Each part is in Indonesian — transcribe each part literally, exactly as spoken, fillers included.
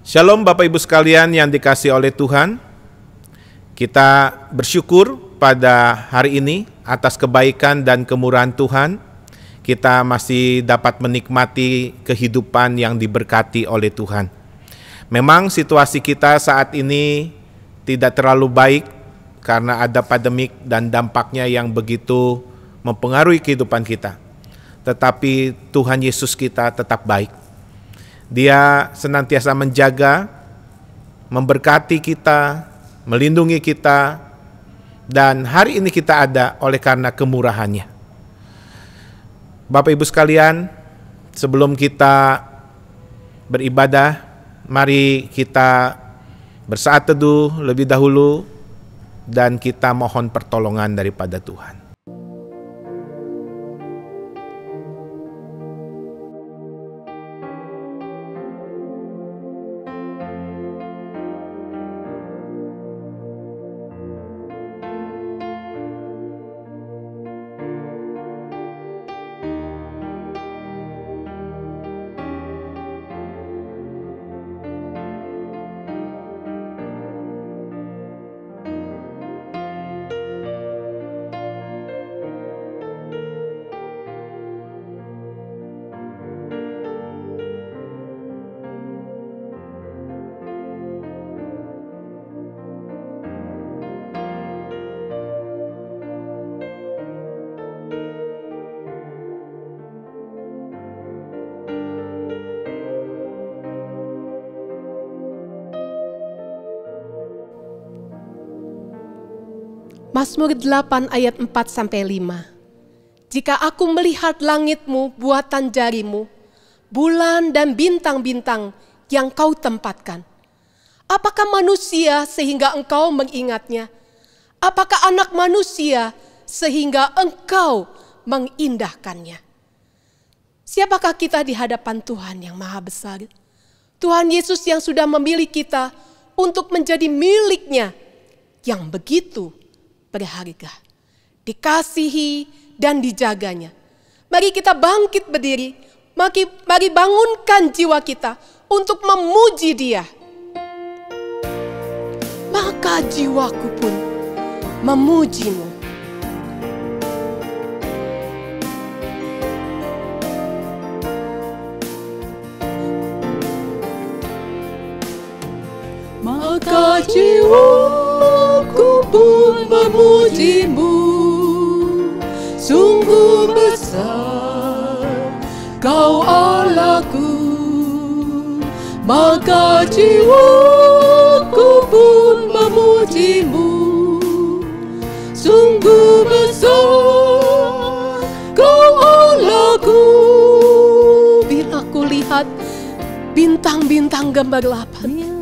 Shalom Bapak Ibu sekalian yang dikasihi oleh Tuhan. Kita bersyukur pada hari ini atas kebaikan dan kemurahan Tuhan. Kita masih dapat menikmati kehidupan yang diberkati oleh Tuhan. Memang situasi kita saat ini tidak terlalu baik karena ada pandemik dan dampaknya yang begitu mempengaruhi kehidupan kita. Tetapi Tuhan Yesus kita tetap baik. Dia senantiasa menjaga, memberkati kita, melindungi kita, dan hari ini kita ada oleh karena kemurahannya. Bapak Ibu sekalian, sebelum kita beribadah, mari kita bersaat teduh lebih dahulu dan kita mohon pertolongan daripada Tuhan. Mazmur delapan ayat empat sampai lima. Jika aku melihat langitmu, buatan jarimu, bulan dan bintang-bintang yang kau tempatkan, apakah manusia sehingga engkau mengingatnya? Apakah anak manusia sehingga engkau mengindahkannya? Siapakah kita di hadapan Tuhan yang maha besar? Tuhan Yesus yang sudah memilih kita untuk menjadi miliknya yang begitu berharga, dikasihi dan dijaganya. Mari kita bangkit berdiri, mari, mari bangunkan jiwa kita untuk memuji Dia. Maka jiwaku pun memuji-Mu. Maka jiwaku pun memuji-Mu, sungguh besar Kau Allahku. Maka jiwaku pun memuji-Mu, sungguh besar Kau Allahku. Bila aku lihat bintang-bintang gemerlapan,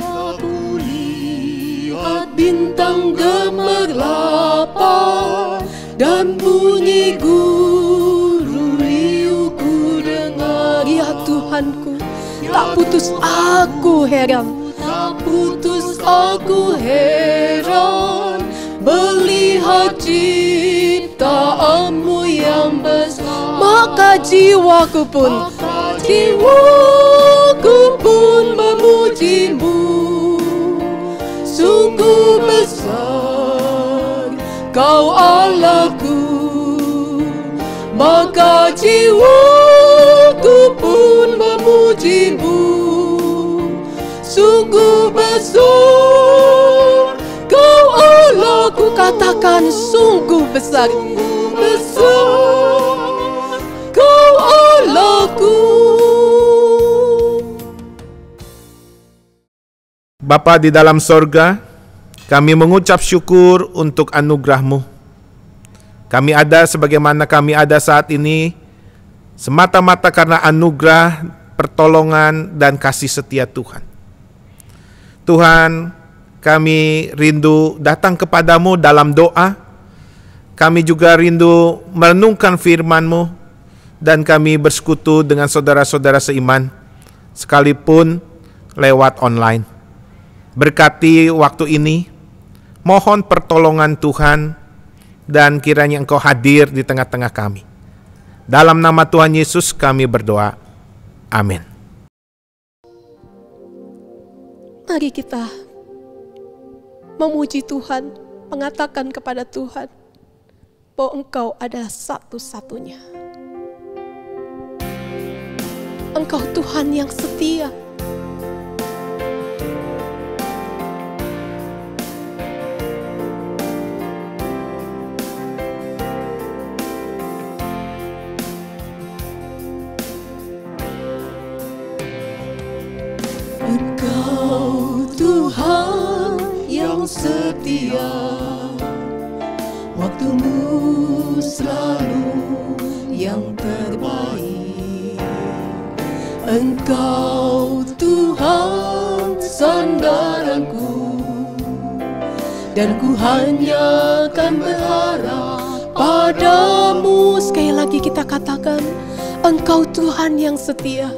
bintang gemerlapan dan bunyi guru riuhku dengar. Ya Tuhanku, tak putus aku heran, tak putus aku heran melihat ciptaan-Mu yang besar. Maka jiwaku pun, maka jiwaku pun memuji-Mu, sungguh besar Kau Allahku. Maka jiwaku pun memuji-Mu, sungguh besar Kau Allahku. Katakan sungguh besar, besar Kau Allahku. Bapa di dalam sorga, kami mengucap syukur untuk anugerah-Mu. Kami ada sebagaimana kami ada saat ini, semata-mata karena anugerah, pertolongan, dan kasih setia Tuhan. Tuhan, kami rindu datang kepadamu dalam doa. Kami juga rindu merenungkan firman-Mu, dan kami bersekutu dengan saudara-saudara seiman, sekalipun lewat online. Berkati waktu ini, mohon pertolongan Tuhan, dan kiranya Engkau hadir di tengah-tengah kami. Dalam nama Tuhan Yesus kami berdoa. Amin. Mari kita memuji Tuhan, mengatakan kepada Tuhan bahwa Engkau adalah satu-satunya. Engkau Tuhan yang setia. Engkau Tuhan yang setia, waktumu selalu yang terbaik. Engkau Tuhan sandaranku, dan ku hanya akan berharap padamu. Sekali lagi kita katakan, Engkau Tuhan yang setia.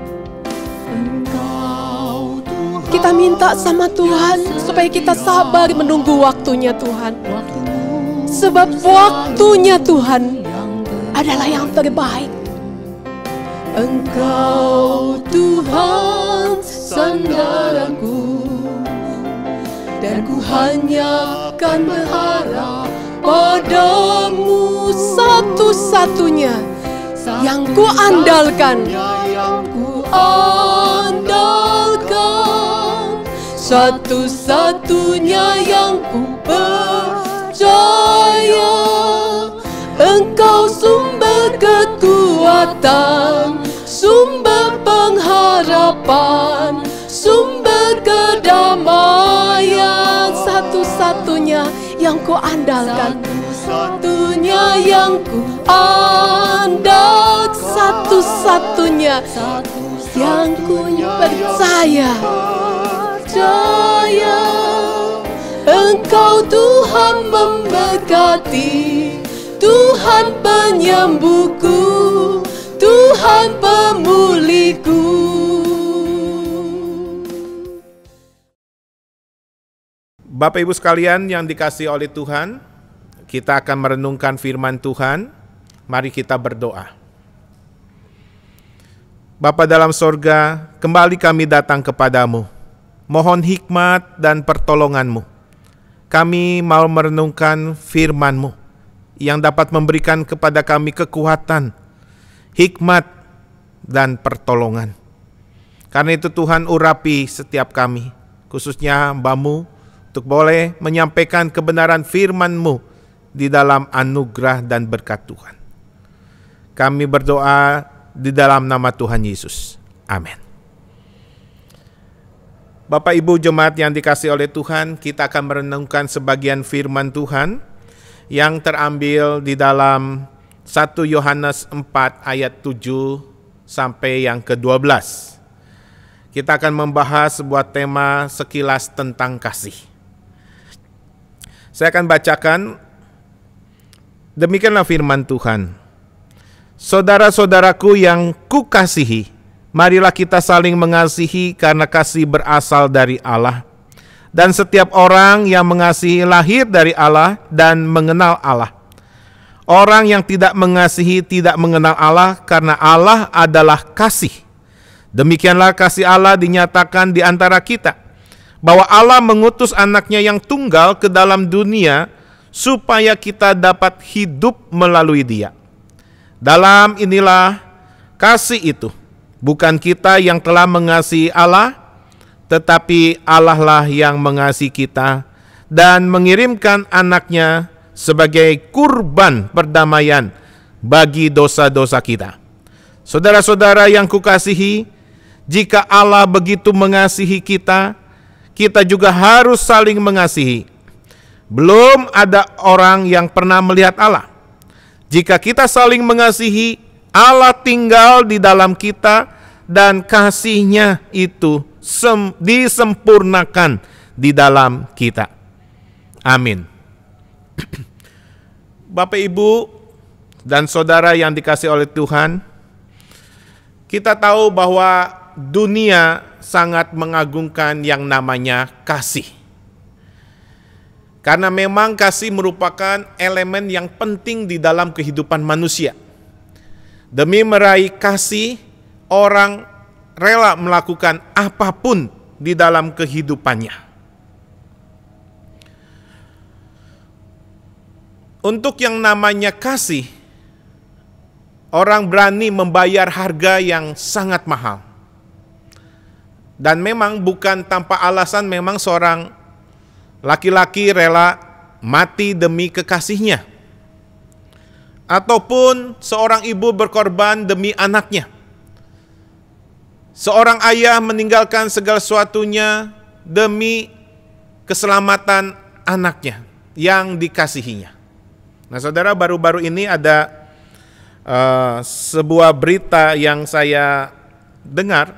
Kita minta sama Tuhan supaya kita sabar menunggu waktunya Tuhan. Sebab waktunya Tuhan adalah yang terbaik. Engkau Tuhan sandaranku, dan ku hanya akan berharap padamu. Satu-satunya yang ku andalkan, ku andalkan, satu-satunya yang ku percaya. Engkau sumber kekuatan, sumber pengharapan, sumber kedamaian. Satu-satunya yang ku andalkan, satu-satunya yang ku andalkan, satu-satunya yang ku percaya. Percaya. Engkau Tuhan memberkati, Tuhan penyembuhku, Tuhan pemulihku. Bapak Ibu sekalian yang dikasihi oleh Tuhan, kita akan merenungkan firman Tuhan. Mari kita berdoa. Bapa dalam sorga, kembali kami datang kepadamu. Mohon hikmat dan pertolongan-Mu. Kami mau merenungkan firman-Mu yang dapat memberikan kepada kami kekuatan, hikmat, dan pertolongan. Karena itu Tuhan, urapi setiap kami, khususnya hamba-Mu, untuk boleh menyampaikan kebenaran firman-Mu di dalam anugerah dan berkat Tuhan. Kami berdoa di dalam nama Tuhan Yesus. Amin. Bapak Ibu jemaat yang dikasihi oleh Tuhan, kita akan merenungkan sebagian firman Tuhan yang terambil di dalam satu Yohanes empat ayat tujuh sampai yang kedua belas. Kita akan membahas sebuah tema sekilas tentang kasih. Saya akan bacakan, demikianlah firman Tuhan. Saudara-saudaraku yang kukasihi, marilah kita saling mengasihi karena kasih berasal dari Allah. Dan setiap orang yang mengasihi lahir dari Allah dan mengenal Allah. Orang yang tidak mengasihi tidak mengenal Allah karena Allah adalah kasih. Demikianlah kasih Allah dinyatakan di antara kita, bahwa Allah mengutus anaknya yang tunggal ke dalam dunia supaya kita dapat hidup melalui Dia. Dalam inilah kasih itu, bukan kita yang telah mengasihi Allah, tetapi Allah lah yang mengasihi kita dan mengirimkan anaknya sebagai kurban perdamaian bagi dosa-dosa kita. Saudara-saudara yang kukasihi, jika Allah begitu mengasihi kita, kita juga harus saling mengasihi. Belum ada orang yang pernah melihat Allah. Jika kita saling mengasihi, Allah tinggal di dalam kita dan kasih-Nya itu sem- disempurnakan di dalam kita. Amin. Bapak, Ibu, dan saudara yang dikasihi oleh Tuhan, kita tahu bahwa dunia sangat mengagungkan yang namanya kasih. Karena memang kasih merupakan elemen yang penting di dalam kehidupan manusia. Demi meraih kasih, orang rela melakukan apapun di dalam kehidupannya. Untuk yang namanya kasih, orang berani membayar harga yang sangat mahal. Dan memang bukan tanpa alasan, memang seorang laki-laki rela mati demi kekasihnya. Ataupun seorang ibu berkorban demi anaknya. Seorang ayah meninggalkan segala sesuatunya demi keselamatan anaknya yang dikasihinya. Nah, saudara, baru-baru ini ada uh, sebuah berita yang saya dengar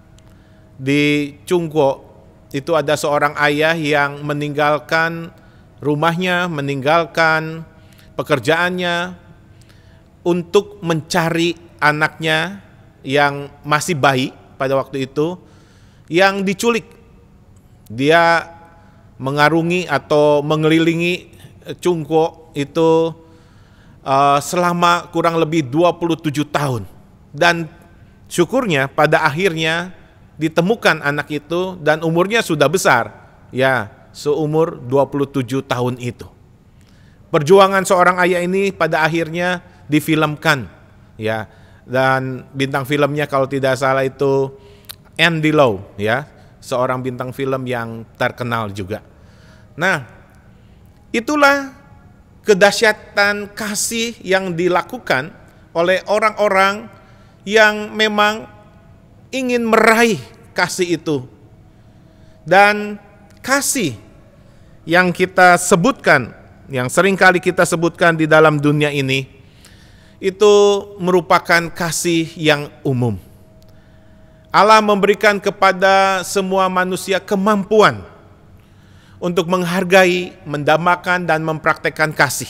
di Cungko. Itu ada seorang ayah yang meninggalkan rumahnya, meninggalkan pekerjaannya untuk mencari anaknya yang masih bayi pada waktu itu, yang diculik. Dia mengarungi atau mengelilingi Cungko itu uh, selama kurang lebih dua puluh tujuh tahun. Dan syukurnya pada akhirnya ditemukan anak itu, dan umurnya sudah besar, ya seumur dua puluh tujuh tahun itu. Perjuangan seorang ayah ini pada akhirnya difilmkan, ya. Dan bintang filmnya kalau tidak salah itu Andy Lau, ya, seorang bintang film yang terkenal juga. Nah, itulah kedahsyatan kasih yang dilakukan oleh orang-orang yang memang ingin meraih kasih itu. Dan kasih yang kita sebutkan, yang seringkali kita sebutkan di dalam dunia ini, itu merupakan kasih yang umum. Allah memberikan kepada semua manusia kemampuan untuk menghargai, mendambakan, dan mempraktekkan kasih.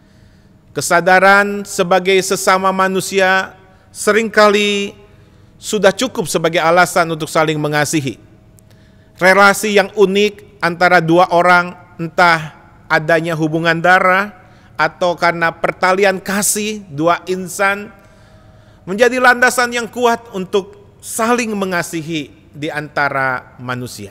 Kesadaran sebagai sesama manusia seringkali sudah cukup sebagai alasan untuk saling mengasihi. Relasi yang unik antara dua orang, entah adanya hubungan darah atau karena pertalian kasih dua insan, menjadi landasan yang kuat untuk saling mengasihi di antara manusia.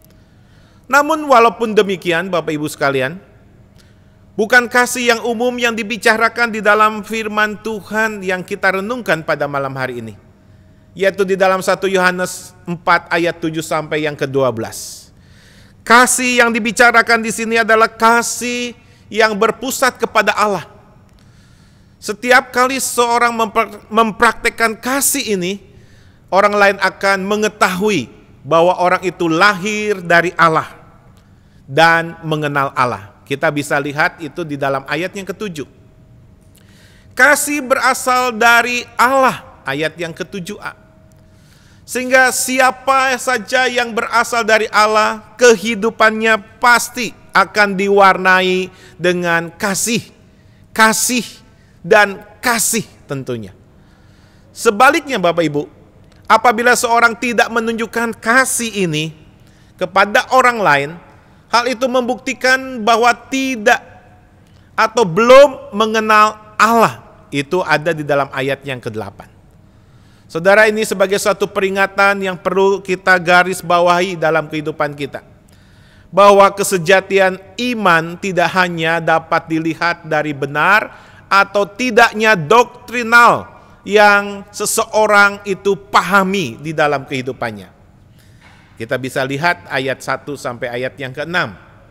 Namun walaupun demikian, Bapak Ibu sekalian, bukan kasih yang umum yang dibicarakan di dalam firman Tuhan yang kita renungkan pada malam hari ini, yaitu di dalam satu Yohanes empat ayat tujuh sampai yang kedua belas. Kasih yang dibicarakan di sini adalah kasih yang berpusat kepada Allah. Setiap kali seorang mempraktekkan kasih ini, orang lain akan mengetahui bahwa orang itu lahir dari Allah dan mengenal Allah. Kita bisa lihat itu di dalam ayat yang ketujuh. Kasih berasal dari Allah, ayat yang ketujuh a. Sehingga siapa saja yang berasal dari Allah, kehidupannya pasti akan diwarnai dengan kasih, kasih, dan kasih tentunya. Sebaliknya Bapak Ibu, apabila seorang tidak menunjukkan kasih ini kepada orang lain, hal itu membuktikan bahwa tidak atau belum mengenal Allah. Itu ada di dalam ayat yang kedelapan. Saudara, ini sebagai suatu peringatan yang perlu kita garis bawahi dalam kehidupan kita. Bahwa kesejatian iman tidak hanya dapat dilihat dari benar atau tidaknya doktrinal yang seseorang itu pahami di dalam kehidupannya. Kita bisa lihat ayat satu sampai ayat yang keenam.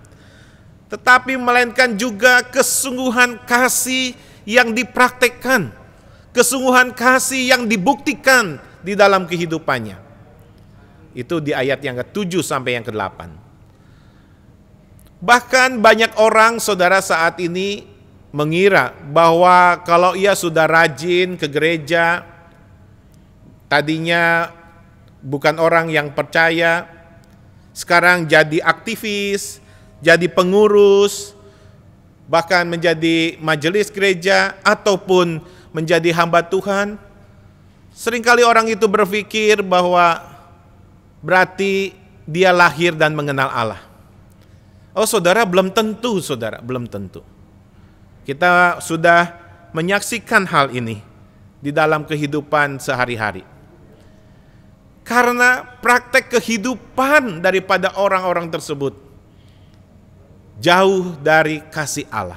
Tetapi melainkan juga kesungguhan kasih yang dipraktekkan, kesungguhan kasih yang dibuktikan di dalam kehidupannya. Itu di ayat yang ketujuh sampai yang kedelapan. Bahkan banyak orang, saudara, saat ini mengira bahwa kalau ia sudah rajin ke gereja, tadinya bukan orang yang percaya, sekarang jadi aktivis, jadi pengurus, bahkan menjadi majelis gereja, ataupun menjadi hamba Tuhan. Seringkali orang itu berpikir bahwa berarti dia lahir dan mengenal Allah. Oh saudara, belum tentu saudara, belum tentu. Kita sudah menyaksikan hal ini di dalam kehidupan sehari-hari. Karena praktek kehidupan daripada orang-orang tersebut jauh dari kasih Allah.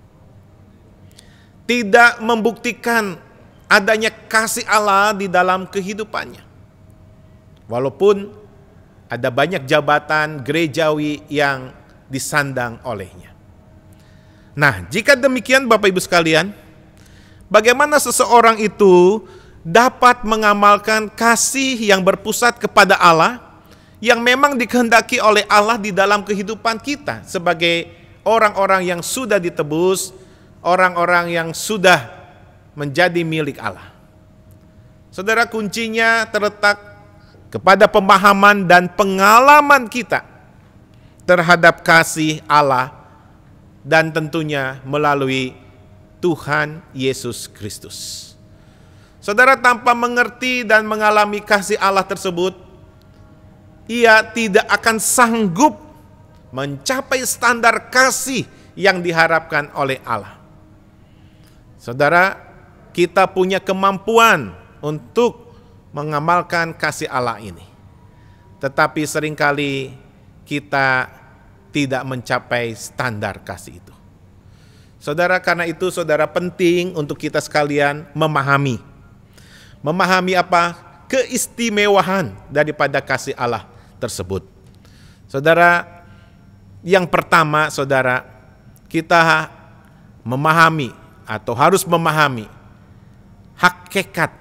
Tidak membuktikan adanya kasih Allah di dalam kehidupannya. Walaupun ada banyak jabatan gerejawi yang disandang olehnya. Nah, jika demikian Bapak Ibu sekalian, bagaimana seseorang itu dapat mengamalkan kasih yang berpusat kepada Allah, yang memang dikehendaki oleh Allah di dalam kehidupan kita sebagai orang-orang yang sudah ditebus, orang-orang yang sudah menjadi milik Allah. Saudara, kuncinya terletak kepada pemahaman dan pengalaman kita terhadap kasih Allah, dan tentunya melalui Tuhan Yesus Kristus. Saudara, tanpa mengerti dan mengalami kasih Allah tersebut, ia tidak akan sanggup mencapai standar kasih yang diharapkan oleh Allah. Saudara, kita punya kemampuan untuk mengamalkan kasih Allah ini, tetapi seringkali kita tidak mencapai standar kasih itu. Saudara, karena itu saudara, penting untuk kita sekalian memahami Memahami apa? Keistimewaan daripada kasih Allah tersebut. Saudara, yang pertama saudara, kita memahami atau harus memahami hakikat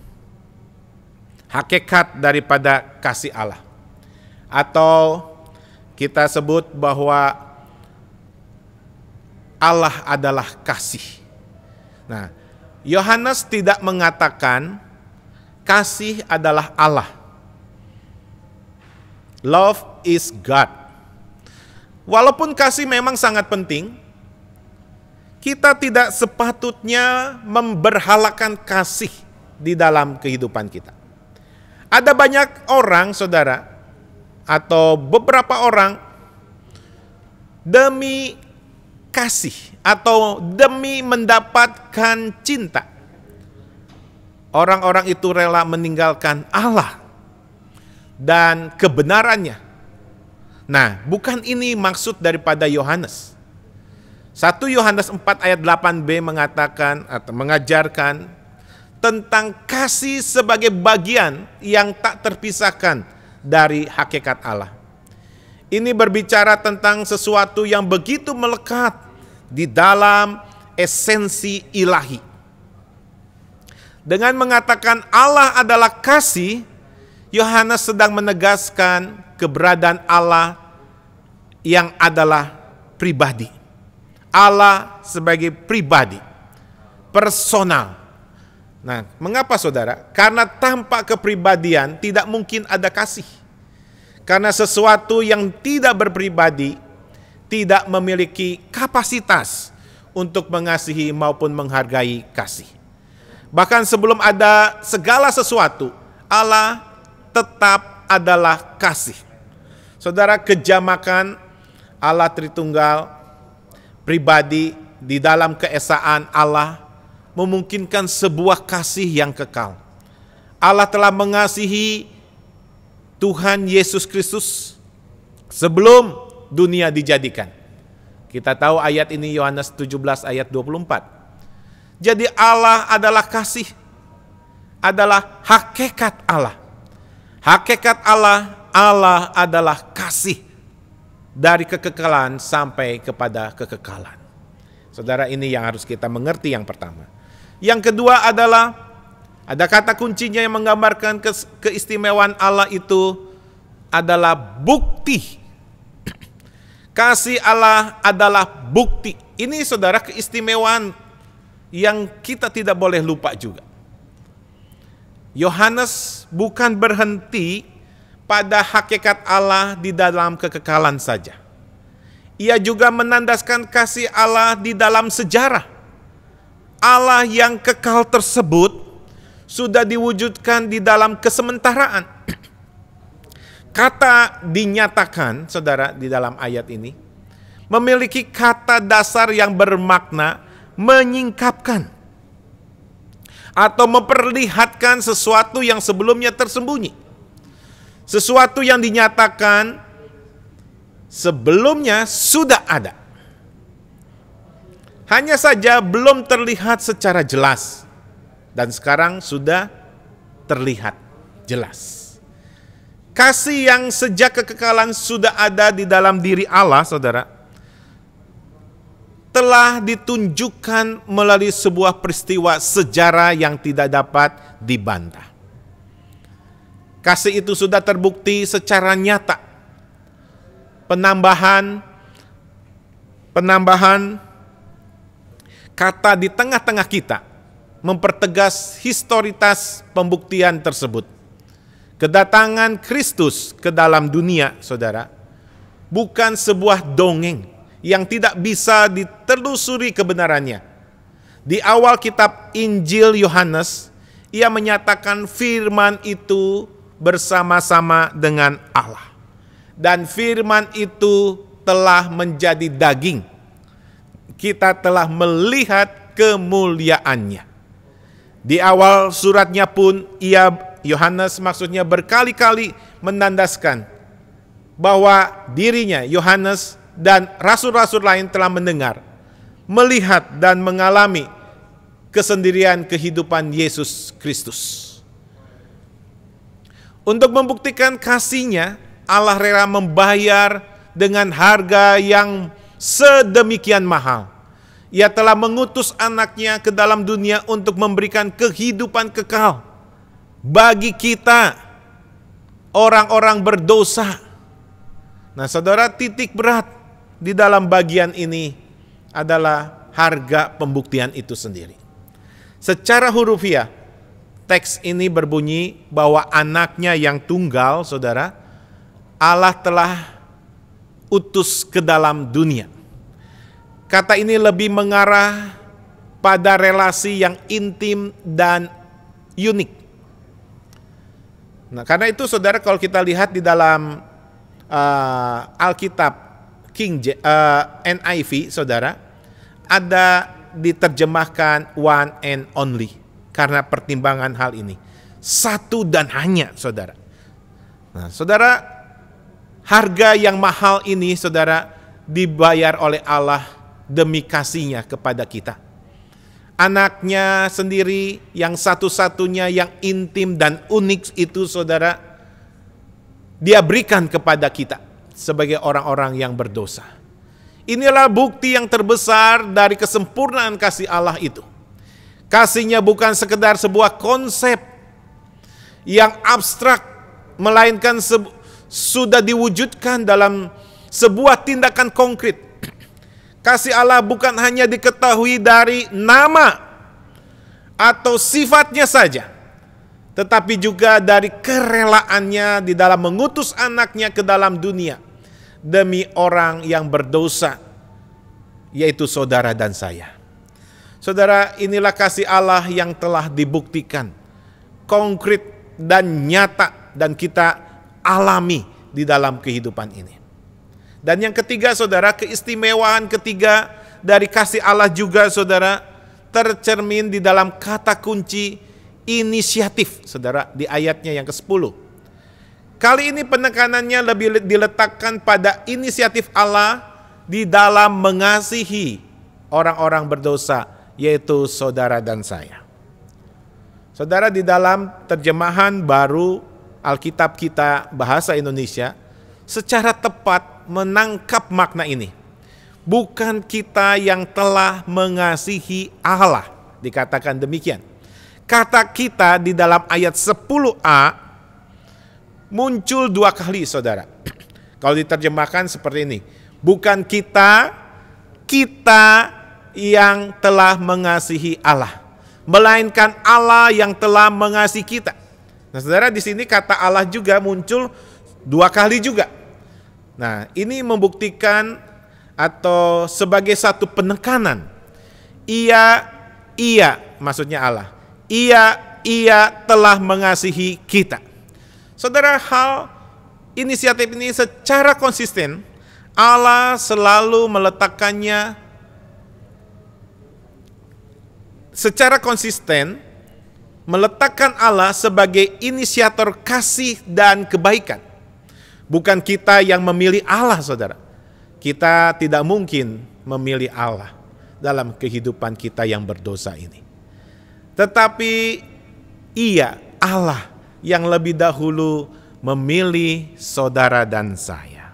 hakikat daripada kasih Allah. Atau kita sebut bahwa Allah adalah kasih. Nah, Yohanes tidak mengatakan kasih adalah Allah. Love is God. Walaupun kasih memang sangat penting, kita tidak sepatutnya memberhalakan kasih di dalam kehidupan kita. Ada banyak orang, saudara, atau beberapa orang demi kasih atau demi mendapatkan cinta, orang-orang itu rela meninggalkan Allah dan kebenarannya. Nah, bukan ini maksud daripada Yohanes. satu Yohanes empat ayat delapan b mengatakan atau mengajarkan tentang kasih sebagai bagian yang tak terpisahkan dari hakikat Allah. Ini berbicara tentang sesuatu yang begitu melekat di dalam esensi ilahi. Dengan mengatakan Allah adalah kasih, Yohanes sedang menegaskan keberadaan Allah yang adalah pribadi. Allah sebagai pribadi, personal. Nah, mengapa saudara? Karena tanpa kepribadian tidak mungkin ada kasih. Karena sesuatu yang tidak berpribadi tidak memiliki kapasitas untuk mengasihi maupun menghargai kasih. Bahkan sebelum ada segala sesuatu, Allah tetap adalah kasih. Saudara, kejamakan Allah Tritunggal pribadi di dalam keesaan Allah memungkinkan sebuah kasih yang kekal. Allah telah mengasihi Tuhan Yesus Kristus sebelum dunia dijadikan. Kita tahu ayat ini Yohanes tujuh belas ayat dua puluh empat. Jadi Allah adalah kasih, adalah hakikat Allah. Hakikat Allah, Allah adalah kasih dari kekekalan sampai kepada kekekalan. Saudara, ini yang harus kita mengerti yang pertama. Yang kedua adalah ada kata kuncinya yang menggambarkan keistimewaan Allah itu adalah bukti. Kasih Allah adalah bukti. Ini saudara keistimewaan yang kita tidak boleh lupa juga. Yohanes bukan berhenti pada hakikat Allah di dalam kekekalan saja. Ia juga menandaskan kasih Allah di dalam sejarah. Allah yang kekal tersebut sudah diwujudkan di dalam kesementaraan. Kata dinyatakan, saudara, di dalam ayat ini memiliki kata dasar yang bermakna menyingkapkan atau memperlihatkan sesuatu yang sebelumnya tersembunyi. Sesuatu yang dinyatakan sebelumnya sudah ada. Hanya saja belum terlihat secara jelas. Dan sekarang sudah terlihat jelas. Kasih yang sejak kekekalan sudah ada di dalam diri Allah, saudara, telah ditunjukkan melalui sebuah peristiwa sejarah yang tidak dapat dibantah. Kasih itu sudah terbukti secara nyata. Penambahan penambahan kata di tengah-tengah kita mempertegas historitas pembuktian tersebut. Kedatangan Kristus ke dalam dunia, saudara, bukan sebuah dongeng yang tidak bisa ditelusuri kebenarannya. Di awal kitab Injil Yohanes, ia menyatakan firman itu bersama-sama dengan Allah. Dan firman itu telah menjadi daging. Kita telah melihat kemuliaannya. Di awal suratnya pun ia Yohanes maksudnya berkali-kali menandaskan bahwa dirinya, Yohanes dan rasul-rasul lain telah mendengar, melihat dan mengalami kesendirian kehidupan Yesus Kristus. Untuk membuktikan kasih-Nya, Allah rela membayar dengan harga yang sedemikian mahal. Ia telah mengutus anaknya ke dalam dunia untuk memberikan kehidupan kekal bagi kita, orang-orang berdosa. Nah, saudara, titik berat di dalam bagian ini adalah harga pembuktian itu sendiri. Secara hurufiah, teks ini berbunyi bahwa anaknya yang tunggal, saudara, Allah telah utus ke dalam dunia. Kata ini lebih mengarah pada relasi yang intim dan unik. Nah, karena itu saudara, kalau kita lihat di dalam uh, Alkitab King uh, N I V, saudara, ada diterjemahkan one and only karena pertimbangan hal ini. Satu dan hanya, saudara. Nah, saudara, harga yang mahal ini, saudara, dibayar oleh Allah demi kasih-Nya kepada kita. Anaknya sendiri yang satu-satunya yang intim dan unik itu, saudara, Dia berikan kepada kita sebagai orang-orang yang berdosa. Inilah bukti yang terbesar dari kesempurnaan kasih Allah itu. Kasih-Nya bukan sekedar sebuah konsep yang abstrak, melainkan se- sudah diwujudkan dalam sebuah tindakan konkret. Kasih Allah bukan hanya diketahui dari nama atau sifatnya saja, tetapi juga dari kerelaannya di dalam mengutus anaknya ke dalam dunia demi orang yang berdosa, yaitu saudara dan saya. Saudara, inilah kasih Allah yang telah dibuktikan, konkret dan nyata, dan kita alami di dalam kehidupan ini. Dan yang ketiga, saudara, keistimewaan ketiga dari kasih Allah juga, saudara, tercermin di dalam kata kunci inisiatif, saudara, di ayatnya yang kesepuluh. Kali ini penekanannya lebih diletakkan pada inisiatif Allah di dalam mengasihi orang-orang berdosa, yaitu saudara dan saya. Saudara, di dalam terjemahan baru Alkitab kita bahasa Indonesia secara tepat menangkap makna ini. Bukan kita yang telah mengasihi Allah, dikatakan demikian. Kata kita di dalam ayat sepuluh a muncul dua kali, saudara. Kalau diterjemahkan seperti ini, bukan kita, kita yang telah mengasihi Allah, melainkan Allah yang telah mengasihi kita. Nah, saudara, di sini kata Allah juga muncul dua kali juga. Nah, ini membuktikan atau sebagai satu penekanan. Ia, ia, maksudnya Allah. Ia, ia telah mengasihi kita. Saudara, hal inisiatif ini secara konsisten Allah selalu meletakkannya secara konsisten meletakkan Allah sebagai inisiator kasih dan kebaikan. Bukan kita yang memilih Allah, saudara. Kita tidak mungkin memilih Allah dalam kehidupan kita yang berdosa ini. Tetapi Ia, Allah, yang lebih dahulu memilih saudara dan saya.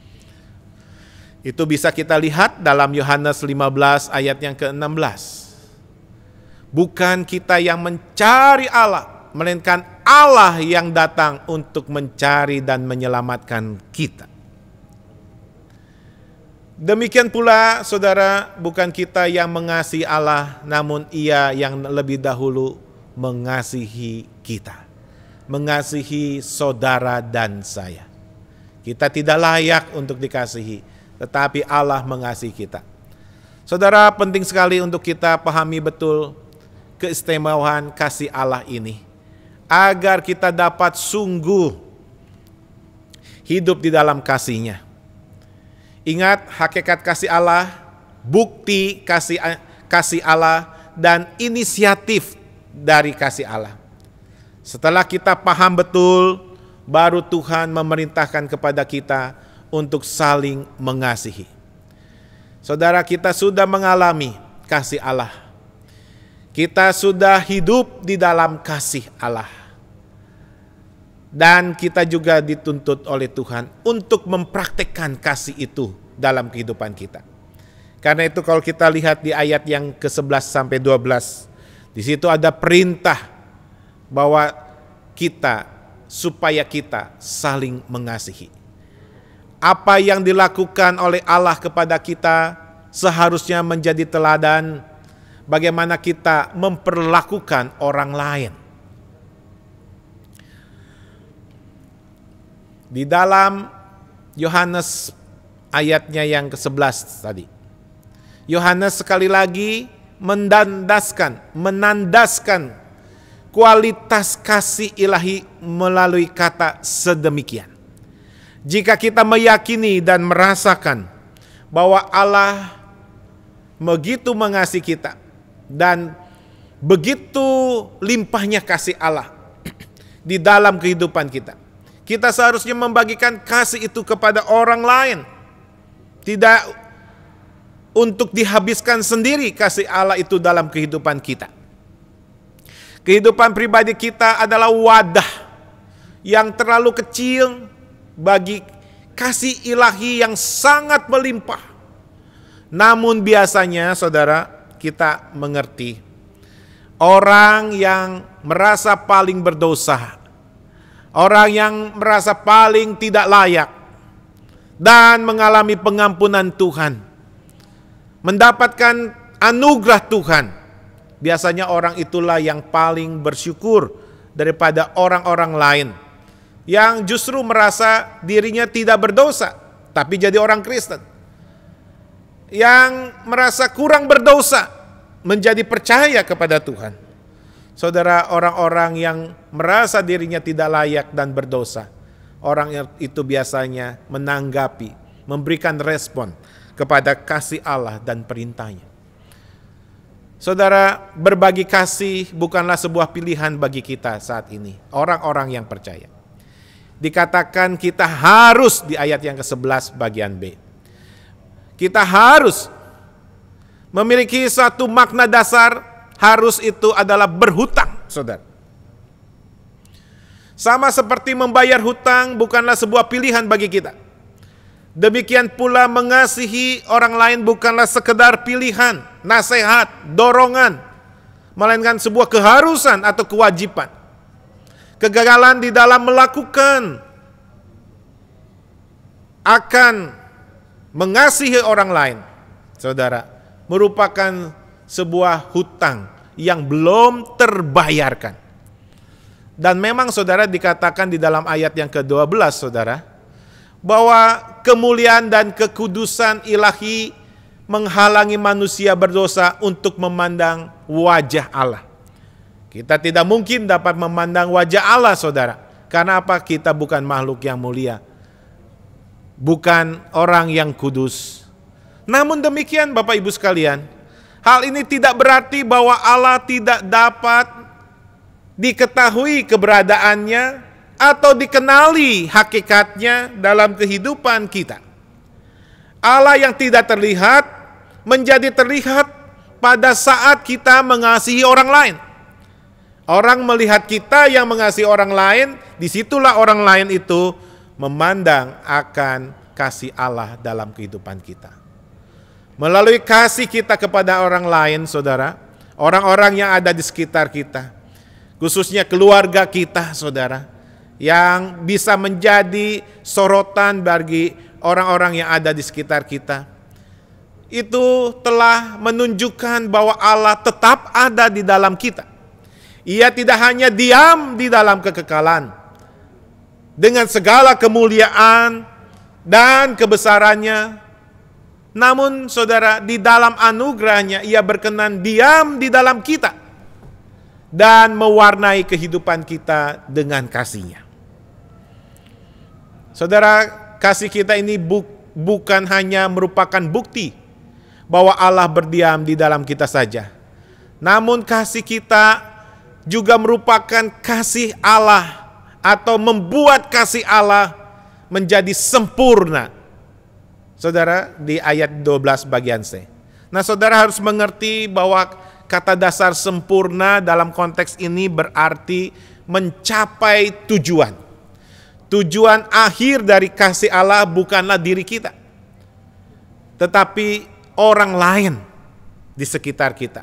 Itu bisa kita lihat dalam Yohanes lima belas ayat yang ke enam belas. Bukan kita yang mencari Allah, melainkan Allah yang datang untuk mencari dan menyelamatkan kita. Demikian pula, saudara, bukan kita yang mengasihi Allah, namun Ia yang lebih dahulu mengasihi kita, mengasihi saudara dan saya. Kita tidak layak untuk dikasihi, tetapi Allah mengasihi kita. Saudara, penting sekali untuk kita pahami betul keistimewaan kasih Allah ini, agar kita dapat sungguh hidup di dalam kasih-Nya. Ingat hakikat kasih Allah, bukti kasih kasih Allah, dan inisiatif dari kasih Allah. Setelah kita paham betul, baru Tuhan memerintahkan kepada kita untuk saling mengasihi. Saudara, kita sudah mengalami kasih Allah. Kita sudah hidup di dalam kasih Allah. Dan kita juga dituntut oleh Tuhan untuk mempraktekkan kasih itu dalam kehidupan kita. Karena itu kalau kita lihat di ayat yang ke sebelas sampai dua belas, di situ ada perintah bahwa kita, supaya kita saling mengasihi. Apa yang dilakukan oleh Allah kepada kita seharusnya menjadi teladan bagaimana kita memperlakukan orang lain. Di dalam Yohanes ayatnya yang ke sebelas tadi, Yohanes sekali lagi mendandaskan, menandaskan kualitas kasih ilahi melalui kata sedemikian. Jika kita meyakini dan merasakan bahwa Allah begitu mengasihi kita dan begitu limpahnya kasih Allah di dalam kehidupan kita, kita seharusnya membagikan kasih itu kepada orang lain. Tidak untuk dihabiskan sendiri kasih Allah itu dalam kehidupan kita. Kehidupan pribadi kita adalah wadah yang terlalu kecil bagi kasih ilahi yang sangat melimpah. Namun biasanya, saudara, kita mengerti orang yang merasa paling berdosa, orang yang merasa paling tidak layak dan mengalami pengampunan Tuhan, mendapatkan anugerah Tuhan, biasanya orang itulah yang paling bersyukur daripada orang-orang lain yang justru merasa dirinya tidak berdosa tapi jadi orang Kristen, yang merasa kurang berdosa menjadi percaya kepada Tuhan. Saudara, orang-orang yang merasa dirinya tidak layak dan berdosa, orang itu biasanya menanggapi, memberikan respon kepada kasih Allah dan perintahnya. Saudara, berbagi kasih bukanlah sebuah pilihan bagi kita saat ini, orang-orang yang percaya. Dikatakan kita harus, di ayat yang ke sebelas bagian B, kita harus memiliki satu makna dasar, harus itu adalah berhutang, saudara. Sama seperti membayar hutang bukanlah sebuah pilihan bagi kita. Demikian pula mengasihi orang lain bukanlah sekedar pilihan, nasihat, dorongan, melainkan sebuah keharusan atau kewajiban. Kegagalan di dalam melakukan akan mengasihi orang lain, saudara, merupakan sebuah hutang yang belum terbayarkan. Dan memang, saudara, dikatakan di dalam ayat yang ke dua belas, saudara, bahwa kemuliaan dan kekudusan ilahi menghalangi manusia berdosa untuk memandang wajah Allah. Kita tidak mungkin dapat memandang wajah Allah, saudara. Karena apa? Kita bukan makhluk yang mulia, bukan orang yang kudus. Namun demikian, Bapak Ibu sekalian, hal ini tidak berarti bahwa Allah tidak dapat diketahui keberadaannya, atau dikenali hakikatnya dalam kehidupan kita. Allah yang tidak terlihat menjadi terlihat pada saat kita mengasihi orang lain. Orang melihat kita yang mengasihi orang lain, disitulah orang lain itu memandang akan kasih Allah dalam kehidupan kita. Melalui kasih kita kepada orang lain, saudara, orang-orang yang ada di sekitar kita, khususnya keluarga kita, saudara, yang bisa menjadi sorotan bagi orang-orang yang ada di sekitar kita, itu telah menunjukkan bahwa Allah tetap ada di dalam kita. Ia tidak hanya diam di dalam kekekalan, dengan segala kemuliaan dan kebesarannya, namun saudara, di dalam anugerahnya ia berkenan diam di dalam kita dan mewarnai kehidupan kita dengan kasih-Nya. Saudara, kasih kita ini bu- bukan hanya merupakan bukti bahwa Allah berdiam di dalam kita saja, namun kasih kita juga merupakan kasih Allah, atau membuat kasih Allah menjadi sempurna. Saudara, di ayat dua belas bagian C. Nah, saudara harus mengerti bahwa kata dasar sempurna dalam konteks ini berarti mencapai tujuan. Tujuan akhir dari kasih Allah bukanlah diri kita, tetapi orang lain di sekitar kita.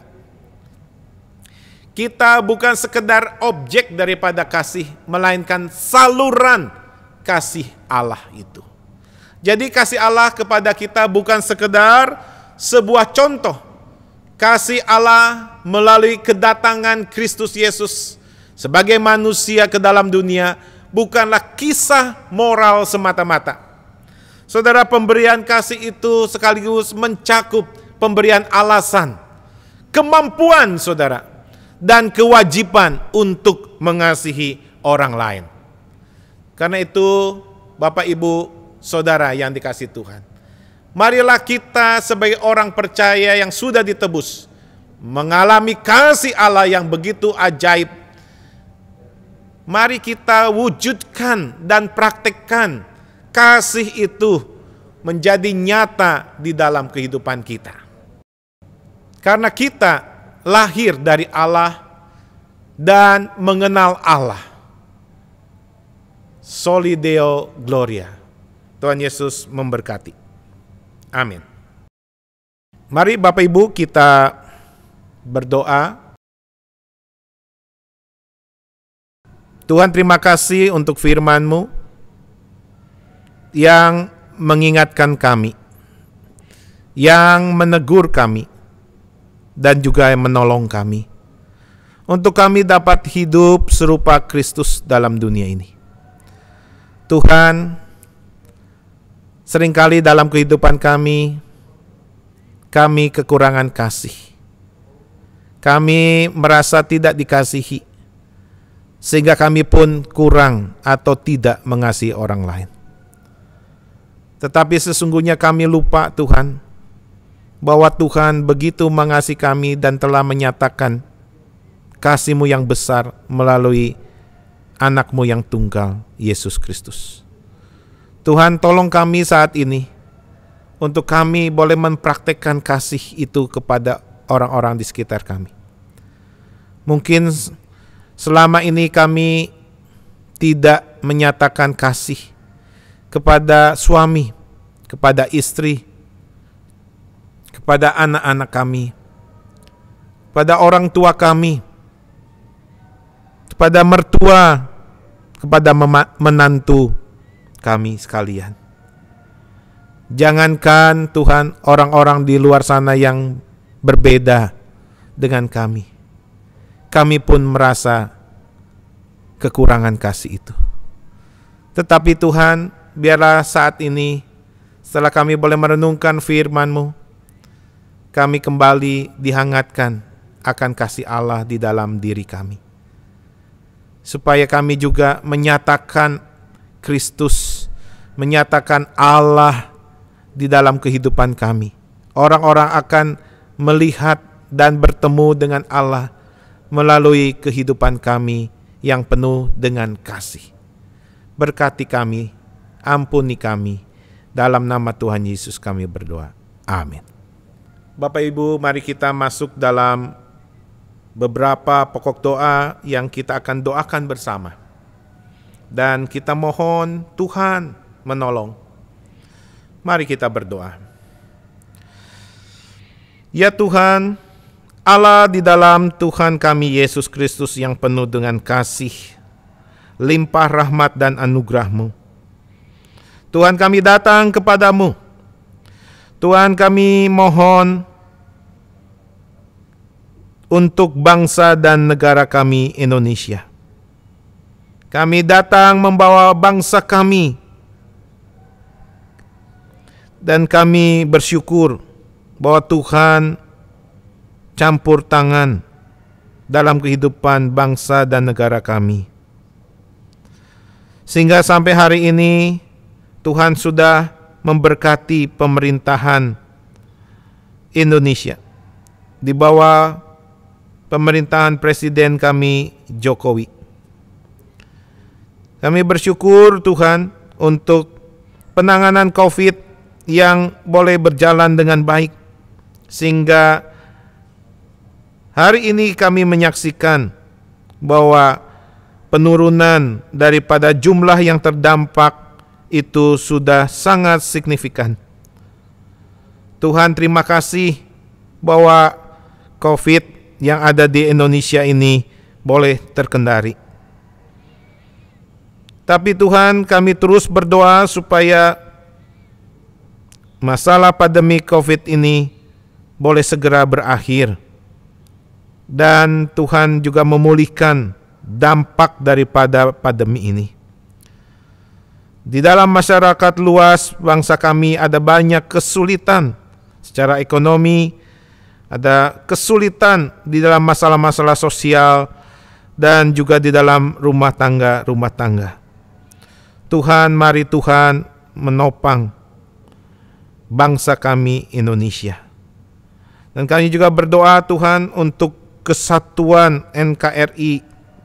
Kita bukan sekedar objek daripada kasih, melainkan saluran kasih Allah itu. Jadi kasih Allah kepada kita bukan sekedar sebuah contoh. Kasih Allah melalui kedatangan Kristus Yesus sebagai manusia ke dalam dunia bukanlah kisah moral semata-mata. Saudara, pemberian kasih itu sekaligus mencakup pemberian alasan, kemampuan saudara, dan kewajiban untuk mengasihi orang lain. Karena itu, Bapak Ibu Saudara yang dikasihi Tuhan, marilah kita sebagai orang percaya yang sudah ditebus mengalami kasih Allah yang begitu ajaib. Mari kita wujudkan dan praktekkan kasih itu menjadi nyata di dalam kehidupan kita. Karena kita lahir dari Allah dan mengenal Allah. Soli Deo Gloria. Tuhan Yesus memberkati. Amin. Mari Bapak Ibu kita berdoa. Tuhan, terima kasih untuk firman-Mu yang mengingatkan kami, yang menegur kami, dan juga yang menolong kami, untuk kami dapat hidup serupa Kristus dalam dunia ini. Tuhan, seringkali dalam kehidupan kami, kami kekurangan kasih. Kami merasa tidak dikasihi, sehingga kami pun kurang atau tidak mengasihi orang lain. Tetapi sesungguhnya kami lupa, Tuhan, bahwa Tuhan begitu mengasihi kami dan telah menyatakan kasih-Mu yang besar melalui anak-Mu yang tunggal, Yesus Kristus. Tuhan, tolong kami saat ini untuk kami boleh mempraktekkan kasih itu kepada orang-orang di sekitar kami. Mungkin selama ini kami tidak menyatakan kasih kepada suami, kepada istri, kepada anak-anak kami, kepada orang tua kami, kepada mertua, kepada menantu kami sekalian. Jangankan Tuhan orang-orang di luar sana yang berbeda dengan kami, kami pun merasa kekurangan kasih itu. Tetapi Tuhan, biarlah saat ini setelah kami boleh merenungkan firman-Mu, kami kembali dihangatkan akan kasih Allah di dalam diri kami, supaya kami juga menyatakan Kristus, menyatakan Allah di dalam kehidupan kami. Orang-orang akan melihat dan bertemu dengan Allah melalui kehidupan kami yang penuh dengan kasih. Berkati kami, ampuni kami, dalam nama Tuhan Yesus kami berdoa. Amin. Bapak Ibu, mari kita masuk dalam beberapa pokok doa yang kita akan doakan bersama. Dan kita mohon Tuhan menolong. Mari kita berdoa. Ya Tuhan, Allah di dalam Tuhan kami Yesus Kristus yang penuh dengan kasih, limpah rahmat dan anugerah-Mu. Tuhan, kami datang kepadamu. Tuhan, kami mohon untuk bangsa dan negara kami Indonesia. Kami datang membawa bangsa kami, dan kami bersyukur bahwa Tuhan campur tangan dalam kehidupan bangsa dan negara kami. Sehingga sampai hari ini Tuhan sudah memberkati pemerintahan Indonesia di bawah pemerintahan Presiden kami Jokowi. Kami bersyukur Tuhan untuk penanganan COVID yang boleh berjalan dengan baik, sehingga hari ini kami menyaksikan bahwa penurunan daripada jumlah yang terdampak itu sudah sangat signifikan. Tuhan, terima kasih bahwa COVID yang ada di Indonesia ini boleh terkendali. Tapi Tuhan, kami terus berdoa supaya masalah pandemi COVID ini boleh segera berakhir. Dan Tuhan juga memulihkan dampak daripada pandemi ini. Di dalam masyarakat luas bangsa kami ada banyak kesulitan secara ekonomi, ada kesulitan di dalam masalah-masalah sosial, dan juga di dalam rumah tangga-rumah tangga. Tuhan, mari Tuhan menopang bangsa kami Indonesia. Dan kami juga berdoa Tuhan untuk kesatuan N K R I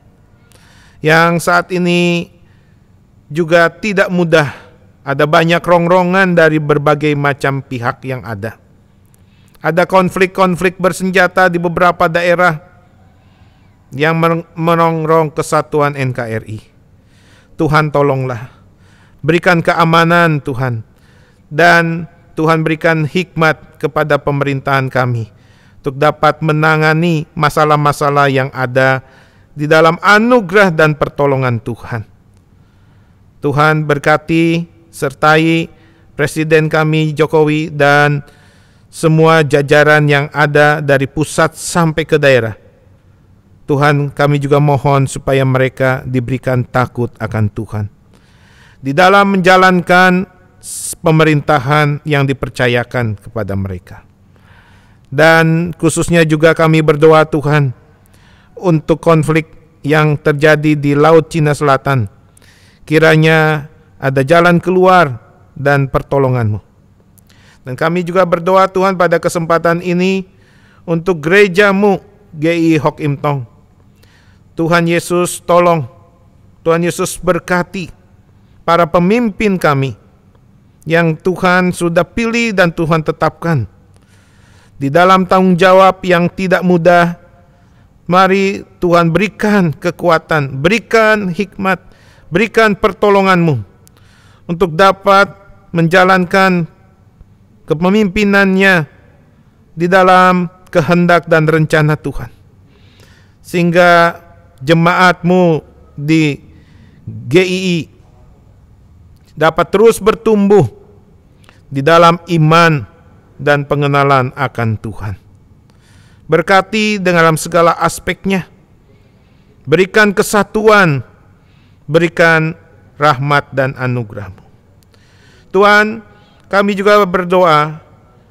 yang saat ini juga tidak mudah. Ada banyak rongrongan dari berbagai macam pihak yang ada. Ada konflik-konflik bersenjata di beberapa daerah yang merongrong kesatuan N K R I. Tuhan, tolonglah. Berikan keamanan Tuhan. Dan Tuhan, berikan hikmat kepada pemerintahan kami untuk dapat menangani masalah-masalah yang ada di dalam anugerah dan pertolongan Tuhan. Tuhan, berkati, sertai Presiden kami Jokowi dan semua jajaran yang ada dari pusat sampai ke daerah. Tuhan, kami juga mohon supaya mereka diberikan takut akan Tuhan di dalam menjalankan pemerintahan yang dipercayakan kepada mereka. Dan khususnya juga kami berdoa Tuhan untuk konflik yang terjadi di Laut Cina Selatan. Kiranya ada jalan keluar dan pertolongan-Mu. Dan kami juga berdoa Tuhan pada kesempatan ini untuk gereja-Mu G I Hock Im Tong. Tuhan Yesus tolong, Tuhan Yesus berkati para pemimpin kami yang Tuhan sudah pilih dan Tuhan tetapkan di dalam tanggung jawab yang tidak mudah. Mari Tuhan berikan kekuatan, berikan hikmat, berikan pertolongan-Mu untuk dapat menjalankan kepemimpinannya di dalam kehendak dan rencana Tuhan. Sehingga jemaat-Mu di G I I dapat terus bertumbuh di dalam iman dan pengenalan akan Tuhan. Berkati dalam segala aspeknya. Berikan kesatuan, berikan rahmat dan anugerah-Mu. Tuhan, kami juga berdoa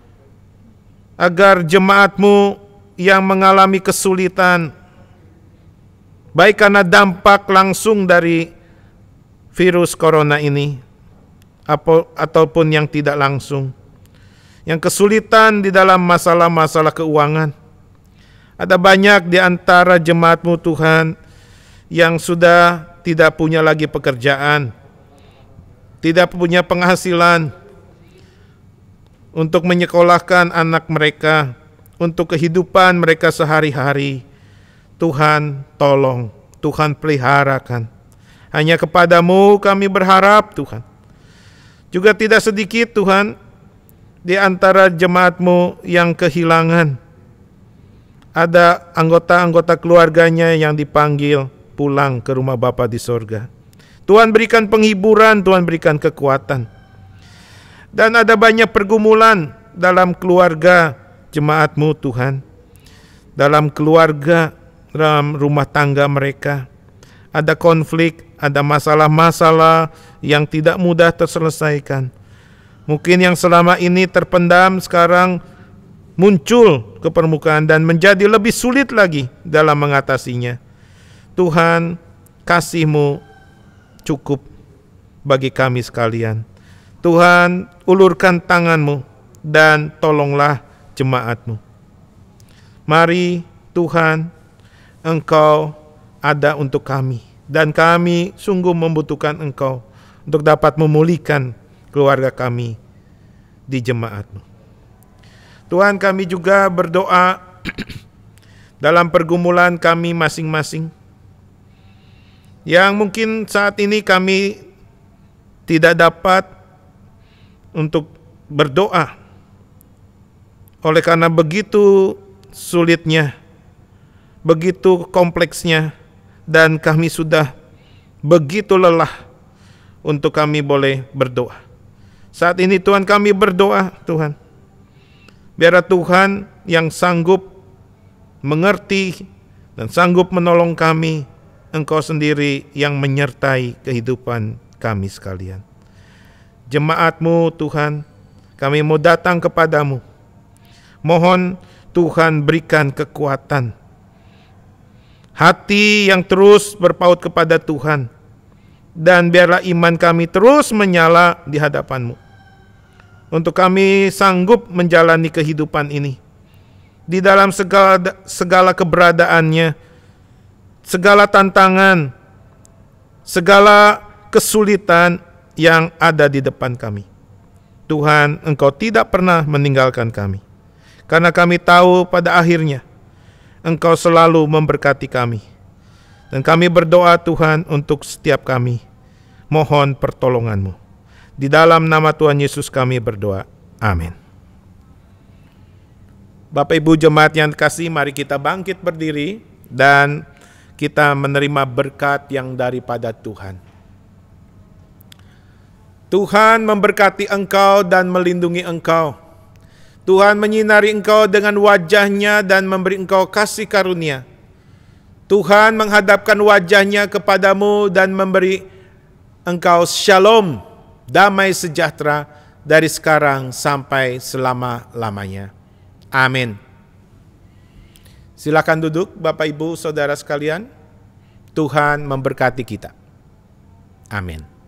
agar jemaat-Mu yang mengalami kesulitan, baik karena dampak langsung dari virus corona ini, ataupun yang tidak langsung, yang kesulitan di dalam masalah-masalah keuangan, Ada banyak di antara jemaat-Mu Tuhan yang sudah tidak punya lagi pekerjaan, tidak punya penghasilan untuk menyekolahkan anak mereka, untuk kehidupan mereka sehari-hari. Tuhan tolong, Tuhan peliharakan. Hanya kepadamu kami berharap Tuhan. Juga tidak sedikit Tuhan di antara jemaat-Mu yang kehilangan. Ada anggota-anggota keluarganya yang dipanggil pulang ke rumah Bapa di sorga. Tuhan berikan penghiburan, Tuhan berikan kekuatan. Dan ada banyak pergumulan dalam keluarga jemaat-Mu Tuhan. Dalam keluarga, dalam rumah tangga mereka. Ada konflik, ada masalah-masalah yang tidak mudah terselesaikan. Mungkin yang selama ini terpendam sekarang muncul ke permukaan dan menjadi lebih sulit lagi dalam mengatasinya. Tuhan, kasih-Mu cukup bagi kami sekalian. Tuhan, ulurkan tangan-Mu dan tolonglah jemaat-Mu. Mari Tuhan, Engkau ada untuk kami, dan kami sungguh membutuhkan Engkau untuk dapat memulihkan keluarga kami di jemaat-Mu. Tuhan, kami juga berdoa dalam pergumulan kami masing-masing, yang mungkin saat ini kami tidak dapat untuk berdoa oleh karena begitu sulitnya, begitu kompleksnya, dan kami sudah begitu lelah untuk kami boleh berdoa. Saat ini Tuhan, kami berdoa Tuhan, biarlah Tuhan yang sanggup mengerti dan sanggup menolong kami, Engkau sendiri yang menyertai kehidupan kami sekalian. Jemaat-Mu Tuhan, kami mau datang kepadamu. Mohon Tuhan berikan kekuatan, hati yang terus berpaut kepada Tuhan, dan biarlah iman kami terus menyala di hadapan-Mu, untuk kami sanggup menjalani kehidupan ini di dalam segala segala keberadaannya, segala tantangan, segala kesulitan yang ada di depan kami. Tuhan, Engkau tidak pernah meninggalkan kami, karena kami tahu pada akhirnya Engkau selalu memberkati kami. Dan kami berdoa Tuhan untuk setiap kami, mohon pertolongan-Mu. Di dalam nama Tuhan Yesus kami berdoa. Amin. Bapak Ibu jemaat yang kasih, mari kita bangkit berdiri dan kita menerima berkat yang daripada Tuhan. Tuhan memberkati engkau dan melindungi engkau. Tuhan menyinari engkau dengan wajah-Nya dan memberi engkau kasih karunia. Tuhan menghadapkan wajah-Nya kepadamu dan memberi engkau shalom, damai sejahtera dari sekarang sampai selama-lamanya. Amin. Silakan duduk Bapak Ibu Saudara sekalian. Tuhan memberkati kita. Amin.